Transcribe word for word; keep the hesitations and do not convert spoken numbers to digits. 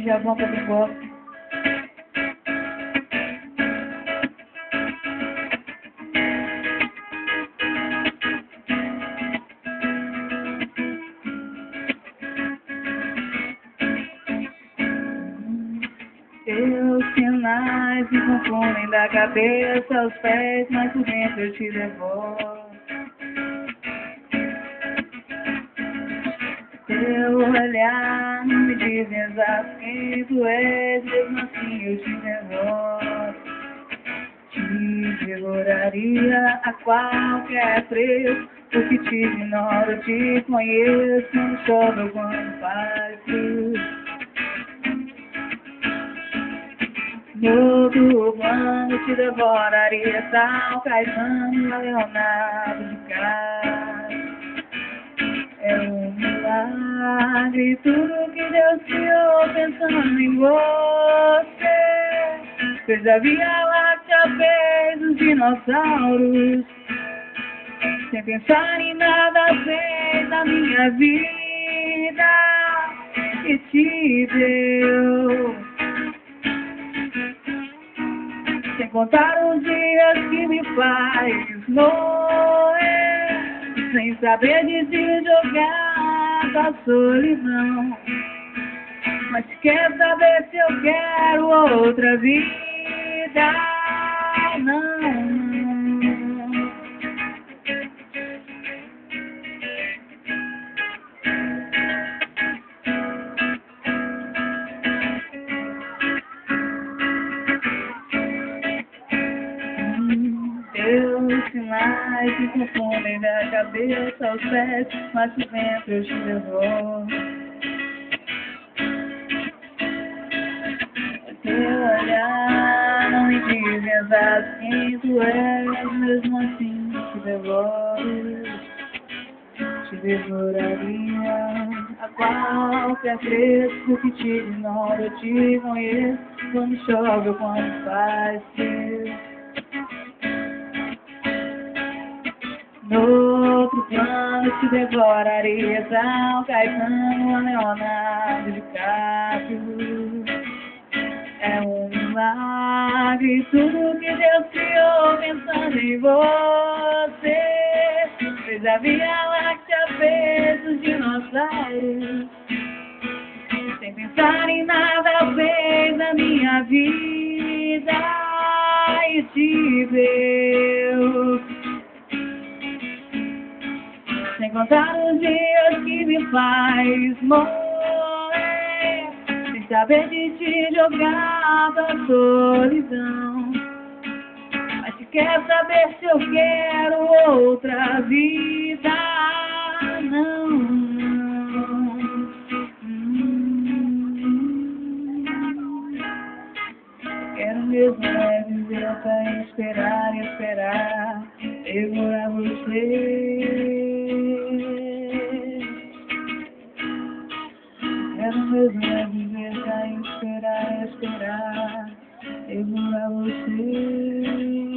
já vão pra quem gosta. Teus sinais me confundem da cabeça aos pés, mas por dentro eu te devoro. Teu olhar não me diz exato quem tu és, mesmo assim eu te devoro. Te devoraria a qualquer preço, porque te ignoro, te conheço, quando chove ou quando faz frio. No outro plano te devoraria São Caetano, Leonardo DiCaprio. É um milagre tudo que Deus criou pensando em você. Fez a Via Láctea, fez os dinossauros, sem pensar em nada fez a minha vida e te deu. Sem contar os dias que me faz morrer, sem saber de se jogar da solidão. Mas quer saber se eu quero outra vida? Não, não. Teus sinais me confundem da cabeça aos pés, mas por dentro eu te devoro. Teu olhar não me diz exato quem tu és, mesmo assim te devoro. Te devoraria a qualquer preço, que te ignoro, eu te conheço, quando chove ou quando faz frio. No outro plano te devoraria São Caetano, Leonardo DiCaprio. É um milagre tudo que Deus criou pensando em você. Fez a Via Láctea, fez os dinossauros, sem pensar em nada fez a minha vida e te deu. Sem contar os dias que me faz morrer, sem saber de te jogar da solidão. Mas se quer saber se eu quero outra vida? Não, não. Hum. Quero mesmo é viver até esperar e esperar, devorar você. Quero mesmo é viver pra esperar, esperar, devorar você.